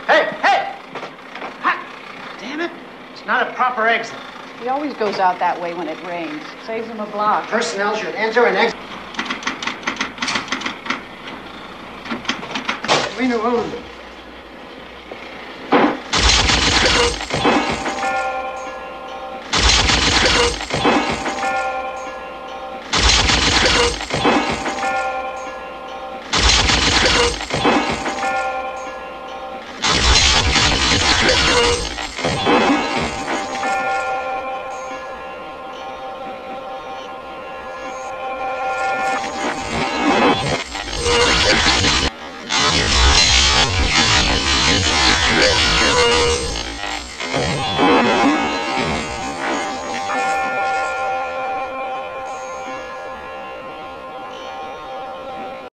Hey, hey! Ha! Damn it. It's not a proper exit. He always goes out that way when it rains. Saves him a block. Personnel should enter and exit. Arena room.